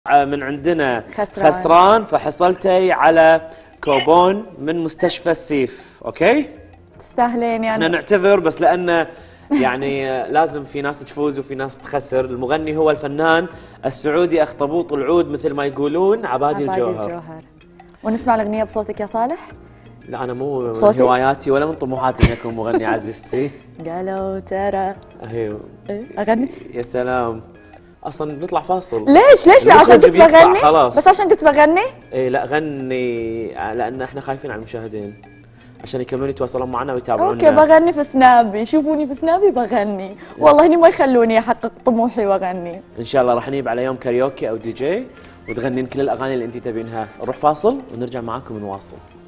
من عندنا خسران فحصلتي على كوبون من مستشفى السيف. اوكي تستاهلين يعني. احنا نعتذر بس لان يعني لازم في ناس تفوز وفي ناس تخسر. المغني هو الفنان السعودي اخطبوط العود مثل ما يقولون عبادي الجوهر. ونسمع الاغنيه بصوتك يا صالح؟ لا انا مو من هواياتي ولا من طموحاتي اني اكون مغني عزيزتي. قالوا ترى ايوه اغني. يا سلام اصلا بنطلع فاصل. ليش لا عشان كنت بغني خلاص. بس عشان كنت بغني. ايه لا غني لان احنا خايفين على المشاهدين عشان يكملون يتواصلون معنا ويتابعونا. اوكي بغني في سنابي، شوفوني في سنابي بغني. والله اني ما يخلوني احقق طموحي واغني. ان شاء الله راح نجيب على يوم كاريوكي او دي جي وتغنين كل الاغاني اللي انت تبينها. نروح فاصل ونرجع معاكم نواصل.